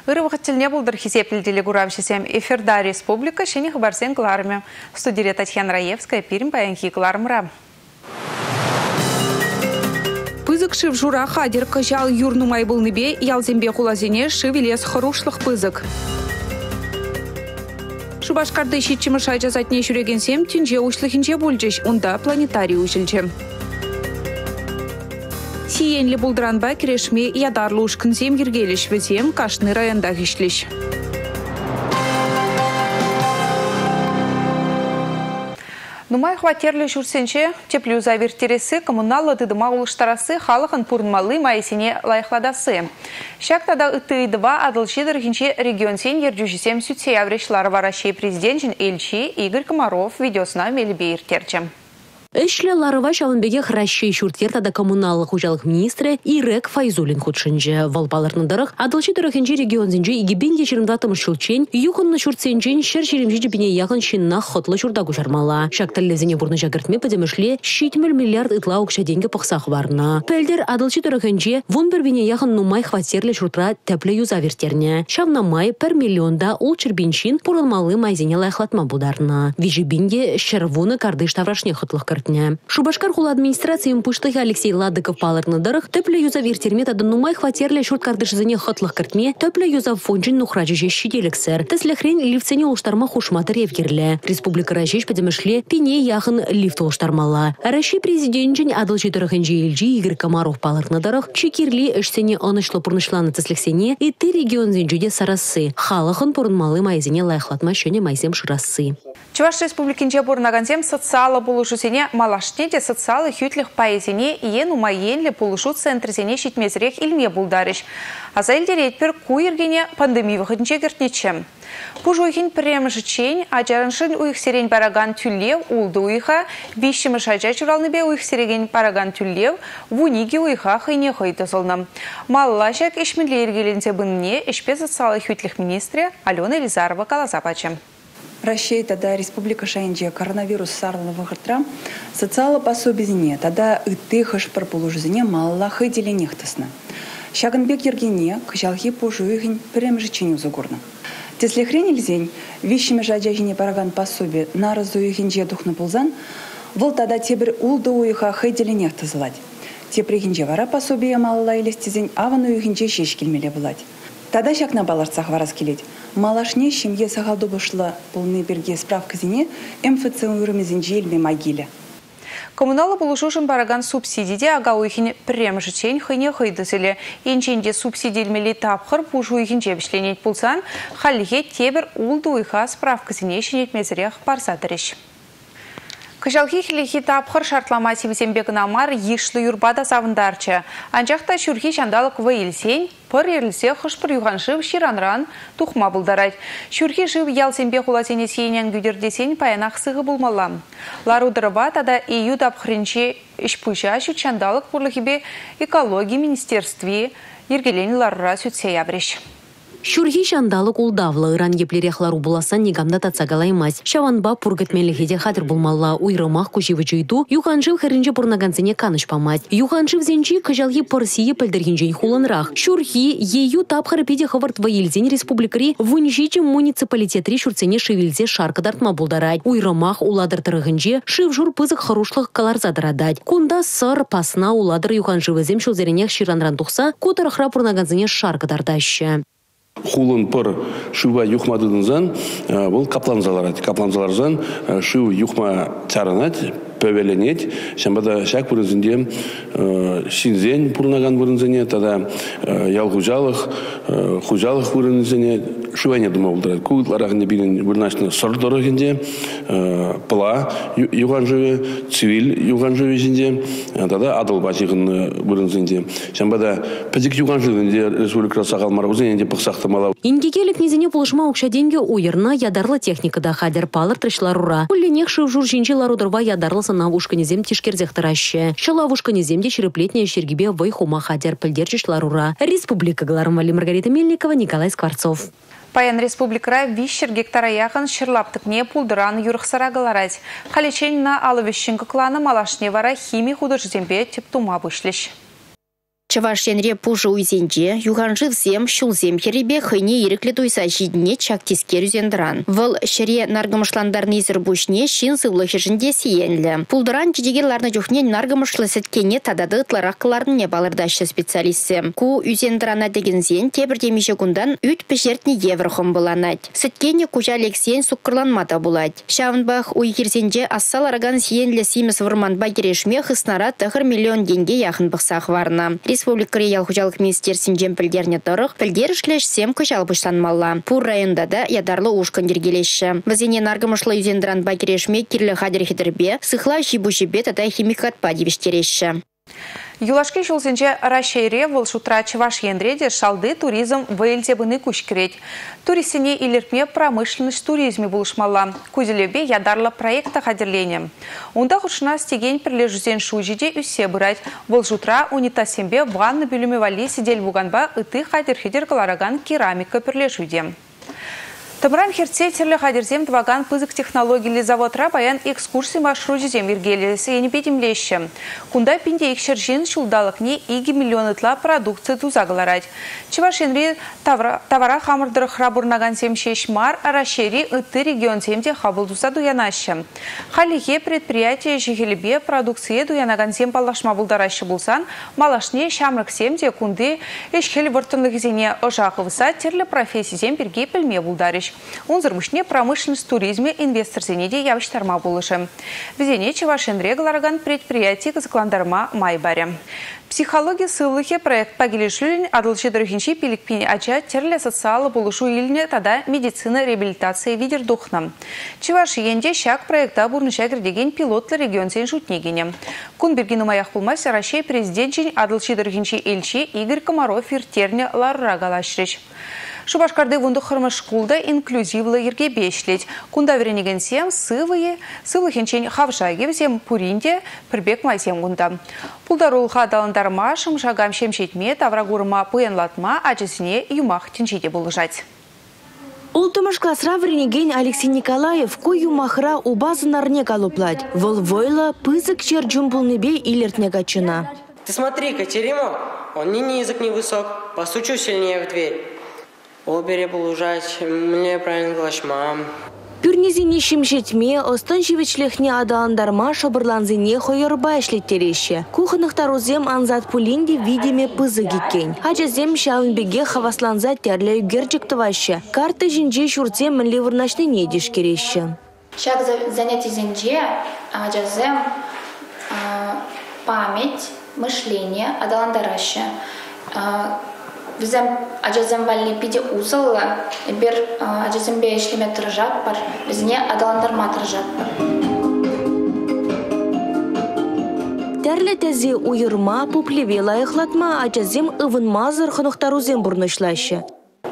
Ырывықтылне бұлдыр хизеплілділі ғуравшысем эфирда республика шені хабарсен қыларымы. Студия Татьяна Раевская пирім баянхи қыларымыра. Пызык шив жура хадер кыжал юрнумай бұлныбе ялзембе құлазене шивелес хорошлық пызык. Шубашкарды шитчімі шайжазатне жүрегенсем түнже ұшлығынже болжыш, онда планетарий ұшылчы. Сиенлі бұлдыранба керешме ядарлы ұшқынсем ергеліш візем Кашны районда кешліш. Нумай хватерлі жүрсенше теплю завертересі коммуналы дыдыма ұлыштарасы халықын пұрынмалы майсене лайықладасы. Шақтада ұттыйдыва адылшидыр хинче регионсен ердюжесем сүтсе аврешлары варашей президентін Эльчи Игорь Комаров видеосына мелібе ертерчі. Эшле ларыва шалынбеге хращей шуртер тада коммуналлық ұжалық министрі Ирек Файзулин худшынжы. Валпаларнындырық адылши тұрықынжы регионзінжі игібенде жырымдатымы шылчен, юқынны шуртсенжен шер жерімжі жібіне яғын шинна хотлы журда күжармала. Шакталлезіне бұрны жагыртме падемішле 7 миллиард ытла ұқша денге пықсақ барна. Пәлдер адылши тұрықынжы вон бір біне яғын нумай хватерлі шуртра тәплі юзавертерне. Шавна май 1 миллионда ол чырбинчин пұрылмалы майзене лайықлатма бұдарна. Вижібенде шервуны кардыш таврашне хотлық Шубашкар хул администрациян пуштығы Алексей Ладыков паларнадырық төплі юзавертерме тады нумай хватерлі шурт кардышызыне хотлық картме төплі юзав фонжин нухрачыже щеделіксір. Тәсліхрен лифтсене ұлыштарма хушматыр евгерлі. Республика Рашеш падемішле пене яғын лифт ұлыштармала. Раши президентжін адылжи тұрығынжы елжі Игорь Комаров паларнадырық чекерлі үшсене онышлы пұрнышланы тәсліхсене итті регион зенжуде сарасы. Халықын пұрынмалы майзене лайықлатма шөне майзем шырасы. Чуваш республикинче бурнагансем социалы булушусене малашнеде социалы хютлих поэзине иен умайенле булушу центрзене шитмезрех илме булдарыш. Азайлдеретпер куергене пандемия выходниче гертнечем. Пужуйхин премжичень, аджараншин уих сирень параган тюллев, улды уиха, вищемы шайча чуралныбе уих сирень параган тюллев, вуниги уиха хайне хайтасылным. Маллашак ишминле ергелензе бынне ишпе социалы хютлих министре Алена Елизарова калазапачем. Россия тогда республика Шайнджи коронавирус сарлы выхотра социалы пособизне тогда ытыхаш парпулужзине малла хыдели нехтасна. Шагынбек ергене кыжалхи пужуйхин премжичень узугурна. Теслихрен ильзень вещими жаджажине параган пособи на разуйхинже духна пулзан вол тогда тебір улды уйха хыдели нехтазылать. Теприхинже вара пособия малла илестизень аван уйхинже шеш келмеле булать. Тогда шакна баларцах варас келеть. Малашне шемье сагалду башла полный берге справка зине МФЦ уйрымезинже елме могиле. Коммуналы булушушын бараган субсидиде ага уйхин премжичень хыне хыйдызеле. Енченде субсидиелмели тапхыр пуж уйхин жебішленет пулсан, халихе тебір улды уйха справка зине шенетмезірех парсатырыш. Кыжалхи хилихи тапхыр шартлама сивізембегін амар ешлі юрбада савындарчы. Анжақта шүрхи шандалық вейлсен, пыр ерлісе хышпыр юғаншып ширанран тухма бұлдарайд. Шүрхи жив ялсембе құлазене сейнен гүдердесен паянақ сығы бұлмалам. Ларудырыба тада EU тапхырынче ішпұжа шүт шандалық бұрлығыбе экология министерстве ергелен ларыра сүтсе ябреш. Шурхи шандалы кулдавлы ыран еплерехлару буласан негамда тацагалаймаз. Шаванба пургатмелихеде хатыр булмалла уйрымах куживы жүйду, юханжив хырынжы пурнаганцыне каныш памать. Юханжив зенчи кыжалхи пырсие пылдыргинжен хуланрах. Шурхи ею тапхары педе хаварт ваилзен республикари вунжичи муниципалитетри шурцене шивилзе шарка дартма булдарать. Уйрымах уладыр тырыгынже шив жур пызык харушлых каларзадырадать. Кунда сыр пасна уладыр юханживы зем шулзеренех ширанран тухса, кутырахра пурнаганцыне шарка дартаща. Хулын пыр шуба юхмадыдынзан, бұл капланзаларад. Капланзаларзан шу юхма чаранат, пөвеленет. Шамбада шак бұрынзінде шинзен бұрынаган бұрынзіне, тада ялғужалық бұрынзіне шуайне дума бұлдырады. Куытларағында бірін бұрынашына сыр дұрығында, пыла юған жөе, цивил юған жөе жінде, тада адылба жиғын бұрынзінде. Шамбада пәдік юған жөінде республика сағалмар бұзын пықсақтымала. Ингегелік незіне пұлышма ұқшаденге ойырна ядарлы техникада хадер палыр трышларура. Пулленех шыв жур жинчи ларудырва ядарлы сынавушка незем тишкерзех тыраще. Шалавушка неземде шереплетне шергебе вайхума хадер пылдерчиш ларура. Республика Галармали Маргарита Мельникова, Николай Скворцов. Паян республикара вишер гектара яғын шырлаптықне пулдыран юрықсара галарать. Халичен на алывещинка клана малашне вара хими художзембе тип тума вышлиш. Чавашенре пужу уйзенже, юганжи всем, шулзем херебе хыне ирекле туйса жидне чактискер үзендран. Выл шере наргымышландарны зірбушне шин сывлыхы жінде сиенлі. Пулдыран чедегеларны жүхнен наргымышлы сеткене тадады тлараққыларны балырдашы специалисті. Ку үзендрана дегензен тебір демеше күндан үт пешертні еврхым боланать. Сеткене кужа лексен суккырланмада булать. Шавынбах уйхерзенже ассал араган сиенлі симес вырманба керешме хыснара тахыр миллион деньги яхын бақсақ варна. Республика Реял хужалық министерсен пілдерне тұрық, пілдер ішлеш сем күшал бұштанмалла. Пур районда да ядарлы ушкан дергелеші. Вазене наргымышлы үзендран багерешме кирлі хадыр хидірбе, сыхла жибу жибе тада химикатпа девештереші. Юлашки шулсенче Рашейре волшутра Чаваш ендреде шалды туризм вэльте быны кучкреть. Туристине илерпме промышленность туризме булышмалла. Кузелебе ядарла проекта хадерления. Унда хушна стеген прилежузен шужиде үссе бырать. Волшутра унитасембе ванны бюлюме вали сидель буганба ыты хадер-хидер калараган керамика прилежуде. Тамран херцетерлі хадерзем дваган пызык технологии заводра баян экскурсии маршрутизем ергелесі ені бедемлеші. Кунда пинде экшержин шулдалық не иги миллионытла продукция тузагаларать. Чавашенри тавара хамырдыры храбурнаган семшеш мар, арашери ыты регион семде хабылдуса дуянашы. Халихе предприятие жигелебе продукция дуянаган сем палашма булдарашы булсан, малашне шамрық семде кунды эшхел выртынлық зене ожақывыса терлі профессии зем берге пілме булдарыш. Унзырмышне промышленность туризме инвестор зенеде явыштарма булышы. Везене Чавашенре галараган предприятий закландарма майбаре. Психология сыллыхе проект пагилешлюлин адылчы дырыхинчи пиликпини ача терле социалы булышу илне тада медицина реабилитация видер духна. Чаваш енде шак проекта бурныша кірдеген пилотлы регион сен шутнегене. Кун бергені маях пулмас Рашей президентчин адылчы дырыхинчи эльчи Игорь Комаров иртерне ларра галашрыч. Шубашкарды вунду хырмышкулда инклюзивлы ерге бешлеть. Кунда веренеген сем сывые, сывыхенчен хавшаге всем пуринде прибег майсем гунда. Пулдарулха даландарма шагам шемшетме таврагурма пуянлатма ачесіне юмах тенчеде булыжать. Ултымыш классра веренеген Алексей Николаев ку юмахра убазы нарне калуплать. Волвойла пызык чер джумбулнебе илертне гачына. Ты смотри, Катеримо, он не низок, не высок, постучу сильнее в дверь. Обере булужать, мне правильно глашма. Пюрнезине шимшетме, останчевичлехне адаландарма шабырланзине хойырба эшлеттереше. Кухонных тарузем анзат пулинде видиме пызыги кен. Ачазем шавынбеге хавасланза терле үгерчик тываще. Карты жинже шурцем мінле вырнашны недиш кереше. Шаг занятий зенже, ачазем память, мышление адаландараще. Візем ажазем вальни пиде узылы, бір ажазем бе ешлеме тұржат бар, бізне адаландарма тұржат бар. Тәрлі тәзе уйырма, пуплеве лайықлатма ажазем ывынма зырхынықтарузем бұрнышлашы.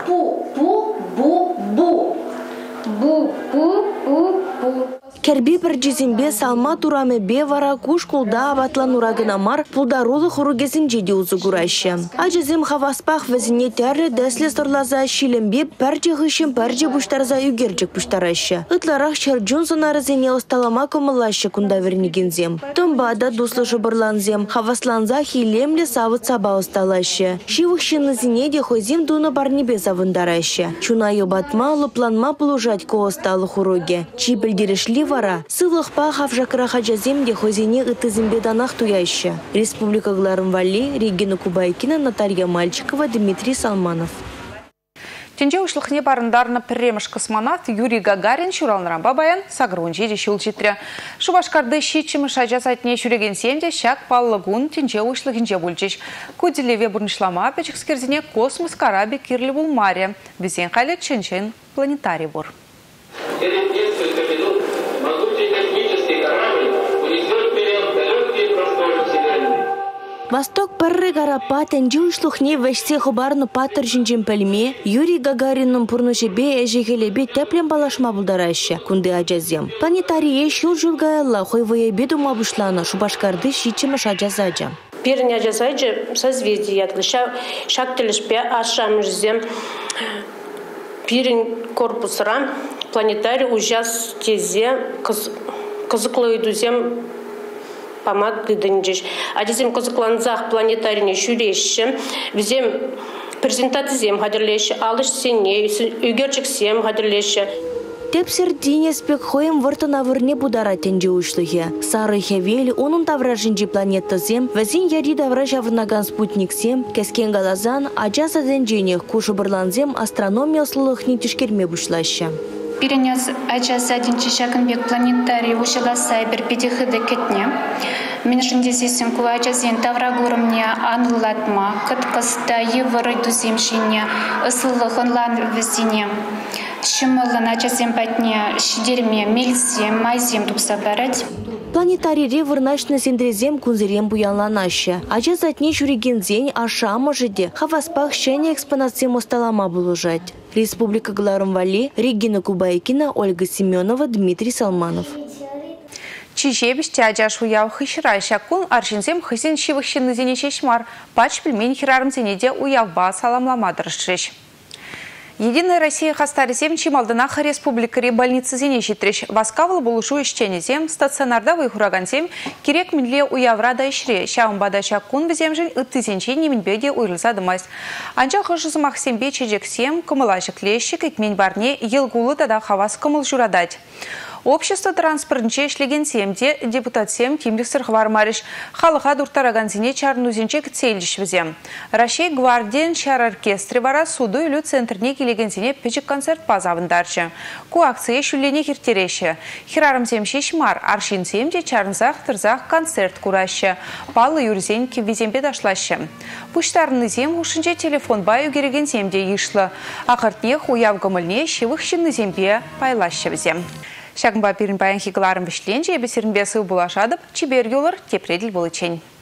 Керби бір жезімбе салма турамы бе вара куш кулда абатлан урагынамар пулдарулы хуругезін жеде узы күрайшы. Ажызым хаваспақ візіне тәрлі дәслі сорлаза шилімбе пәрже ғышым пәрже бұштарза үгерджік бұштарайшы. Үтларақ шарджун сонары зене осталама көмілашы күнда вернегензем. Томбада дуслы жыбырланзем, хавасланза хилемлі савыт саба осталашы. Шивықшыны зене де хойзем дуны барнебе завындарайшы. Чуна йобатма лыпланма пылужать ко осталы хуруге. Чипілдерішли вара, сывлықпа хавжакыра хаджаземде хозине ытызымбе данах туяйшы. Республика Гларымвали, Регина Кубайкина, Наталья Мальчикова, Дмитрий Салманов. Тенже ушлыхне барындарны премыш космонавт Юрий Гагарин шуралныран бабаян сагрун жеде шул читре. Шубашкарды щитчимыш ажасатне шуреген сенде шак паллыгун тенже ушлыхинже бульчиш. Куделеве бурнышлама печекскерзине космос караби кирлі булмаре. Везен халек ченчен планетарий бур. Через несколько минут могучий космический корабль унесет вперед далекие просторы Вселенной. Восток парры гарапа тенже ушлыхне вешсе хубарны патыр жинжен пәлме Юрий Гагаринның пурнышебе әжегелебе тәплен балашма булдарайшы күнде ажазем. Планетарие шул жылгаялла хойвые беду мабушлана Шубашкарды щитчимыш ажазаджа. Пирни ажазаджа созвездие шактелешпе ашамжзем пирин корпусра планетарий ужас тезе кызыклы идузем помад гыдынжиш. Адизем козыкланзах планетарийне шүрешші. Візем презентациям хадырлеші, алыш сене, үгерчіксем хадырлеші. Тепсер Денеспек хоем вартынавырне будара тенже ушлыхе. Сары хевели onun тавражинжи планета Зем, вазин яри давраж авырнаган спутник Сем, кескен галазан, аджаса денженех кушы бірланзем астрономия слылыхни тишкерме бушлашы. Пиренез аджаса денчи шагынбек планетарий ушыла сайбер педихыды кетне. Меншінде сесен кулачазен таврагурымне анылатма, кыткыста евыры дуземшине, ысылығынлан візіне. Шымылын ачасем патне шидерме, мельсем, майзем тупса барать. Планетарий ревырнашны сендрезем кунзерем буянланашы. Ача затне шуригензень ашама жиде, хаваспах шене экспонациям осталама булужать. Республика Гларумвали, Регина Кубайкина, Ольга Семенова, Дмитрий Салманов. Чижебіш тяджаш уяв хышырай шакун аршинзем хысен шивықшыны зене шешмар. Пач пельмень хирарым зенеде уявба саламламадырыштрыш. Единая Россия хастаризем чималдынаха республикари больницы зене житреш. Васкавыл булушу ишченезем, стационарда выхурагансем, кирек минле уяврада ишре. Шаумбада шакун віземжін үттізенче немінбеде уйрылса дымайс. Анча хышызымақ сембе чежексем, кымылажық лещик, икмен барне, елгулы тада хавас кымыл журадать. Общество транспортнче ишлеген семде депутат сем кимликсер хвармариш. Халыха дуртараганзине чарнузинче кцелдиш візем. Рашей гвардиен шар оркестре вара суду үлі центрне келегензине печек концерт пазавындарчы. Ку акция шүллене хиртереші. Хирарым сем шешмар, аршин семде чарнзах тырзах концерт куращы. Палы юрзен кивизембе дашлашы. Пуштарны зем ушынче телефон баю кереген семде ишлы. Ақыртнех уявгымылне шивықшыны зембе пайлашы візем. Шагынба пирин баян хигаларым бішленже, ебесерін бесі бұлашадып, чибер елір тепреділ болычен.